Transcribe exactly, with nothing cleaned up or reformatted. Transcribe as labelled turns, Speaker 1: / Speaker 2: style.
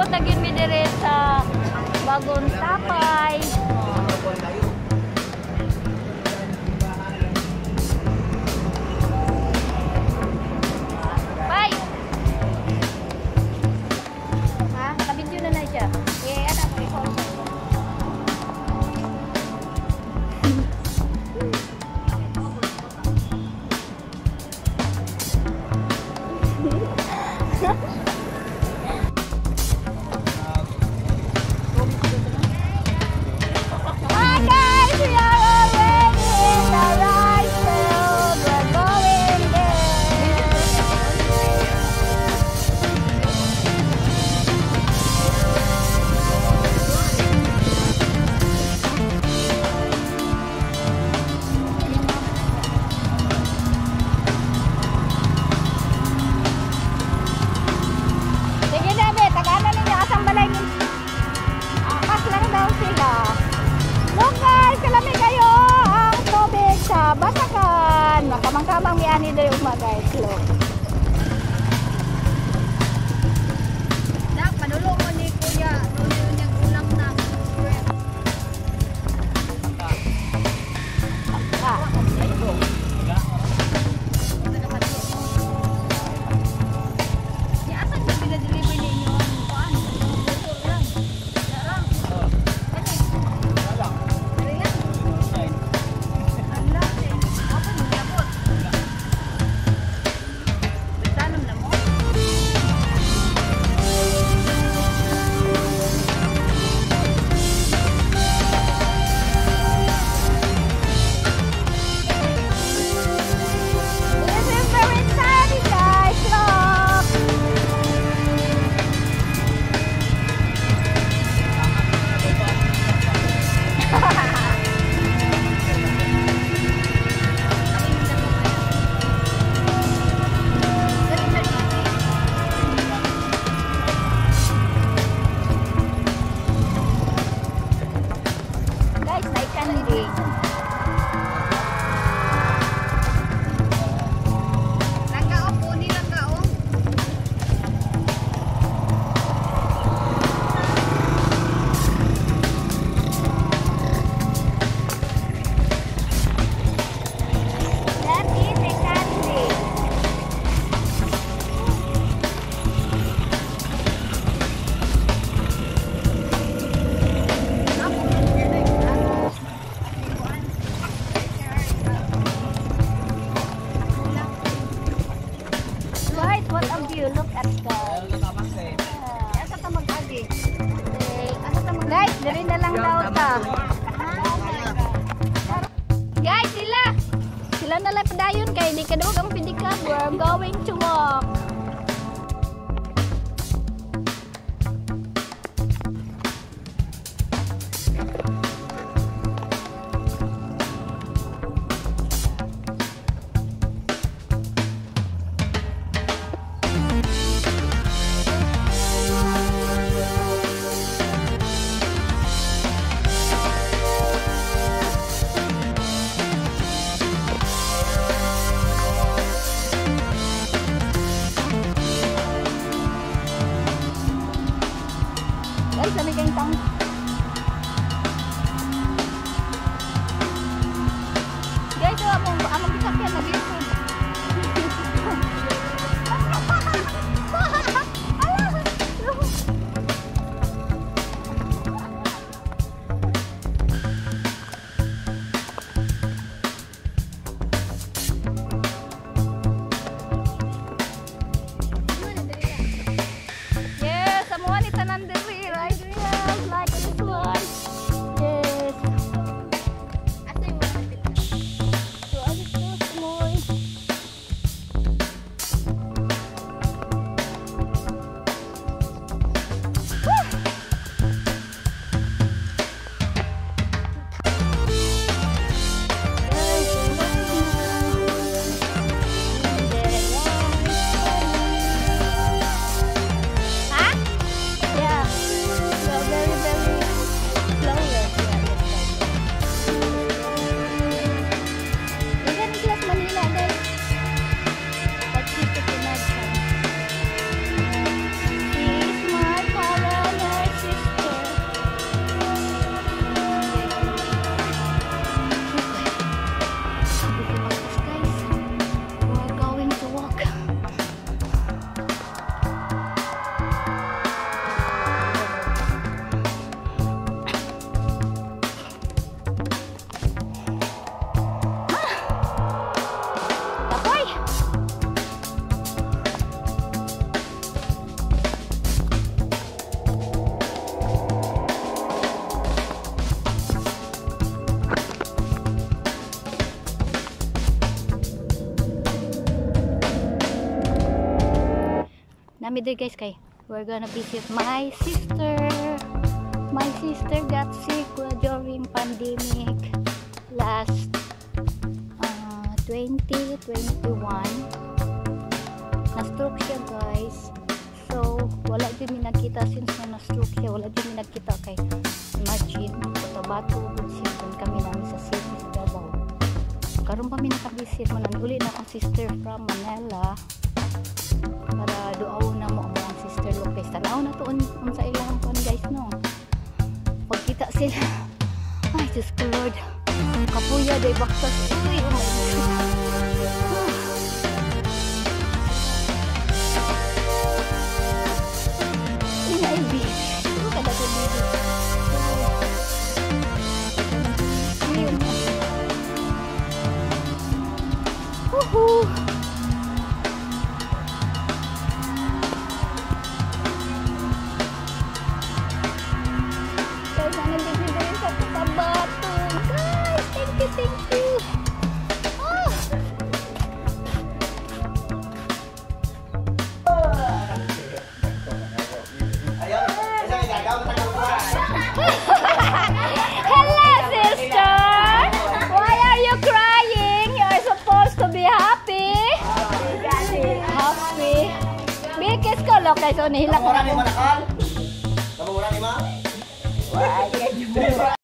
Speaker 1: na gyud mi dire sa Bagong Tapay. Bye. Ha, nakabidyo na na siya. Eh, ano mo i-hold. Basakan, makamang-kamang mi ani dari uma guys lo. Nak manulong mo ni kuya, nuno niyang ulam na. Ah, ya asan ba pinadeliver ninyo ang kuan? Lang. Sarang. Look at that. Guys, dari na lang daw ta. Guys, sila. Sila na lang padayon kay di kadug ang pindika. We're going to walk. Guys, sabi kayong tang. Guys, among among bisakyan na dito. Yes, amo ni tanan diri, right? Yes, like mi diri guys kay we're gonna visit my sister. My sister got sick during pandemic last uh, twenty twenty-one. Na-stroke siya guys. So, wala din mi nagkita since na na-stroke siya. Wala din mi nagkita kay imagine, Cotabato, siya kung kami namin sa city sa Davao. Karon pa mi nakabisit mo nang uli na akong sister from Manila para duaw na mo ang sister Lopez. Tanaw na to un sa ilang kon guys no. Pagkita sila. Ay, Diyos ko Lord. Kapuya day baktas. Uy, oh my God. Ini ay baby. Ito kada ko baby. Woohoo! Guys, ang nandito rin sa Cotabato. Guys, thank you, thank you. Oh! Hello, sister. Why are you crying? You are supposed to be happy. Happy. Bikis ko lo kay so nihilak
Speaker 2: Kamu orang di mana kan? Kamu orang di mana? Wah,